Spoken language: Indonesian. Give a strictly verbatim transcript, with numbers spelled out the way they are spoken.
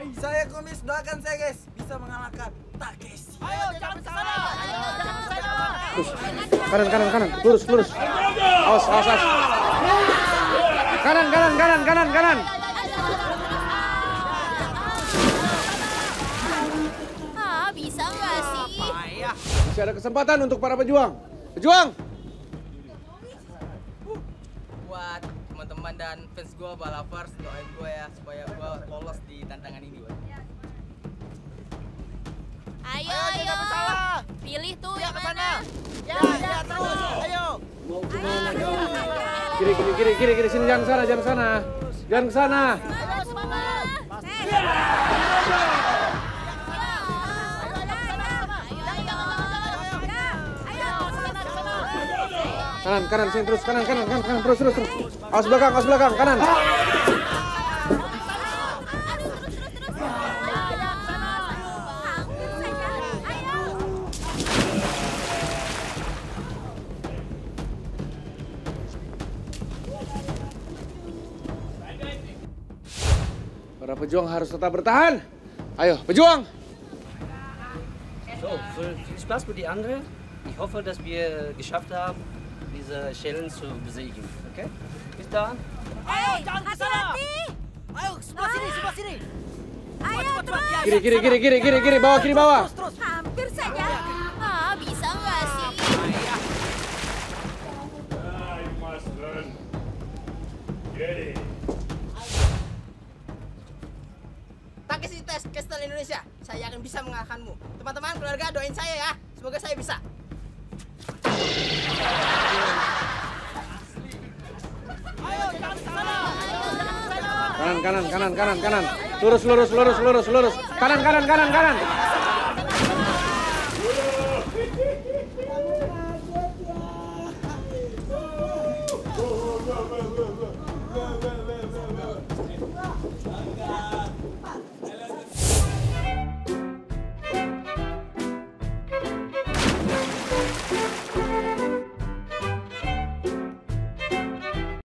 Saya Kumis, doakan saya guys bisa mengalahkan Takeshi. Ayo, jangan ke sana. Ayo, jangan ke sana. Kanan, kanan, kanan. Lurus, lurus. Awas, awas, awas. Kanan, kanan, kanan, kanan, kanan. Ah, bisa nggak sih? Masih ada kesempatan untuk para pejuang. Pejuang! Buat teman-teman dan fans gue, balapers, doain gue ya supaya gue lolos di tantangan ini. Ayo, Ayo, ayo. jangan bersalah. Pilih tuh Ya, yang ke mana. sana. Ya, ya, terus. Ayo. Kiri, kiri, kiri, kiri, kiri. Sini, jangan ke sana, jangan ke sana. Jangan ke sana. Semangat, semangat. Kanan, kanan, sini terus. Kanan, kanan, kanan, kanan. Terus, terus, terus. Awas belakang, awas belakang. Kanan. Para pejuang harus tetap bertahan. Ayo, pejuang. So, viel Spaß für die anderen. Ich hoffe, dass wir geschafft haben, diese Challenge zu besiegen. Okay? Bis dann. Ayo, jangan ke sana. Hati-hati. Ayo, sebelah sini, sebelah sini. Ayo, terus. Kiri, kiri, kiri, kiri, kiri, kiri. Bawah, kiri, bawah. Terus, terus. Hampir saja. Ah, bisa nggak sih? Ah, you must learn. Get it. Takeshi Tes Castle Indonesia, saya akan bisa mengalahkanmu. Teman-teman, keluarga, doain saya ya. Semoga saya bisa. Ayo, jangan ke sana. Ayo, jangan ke sana. Kanan, kanan, kanan, kanan, kanan. Lurus, lurus, lurus, lurus, lurus. Kanan, kanan, kanan, kanan.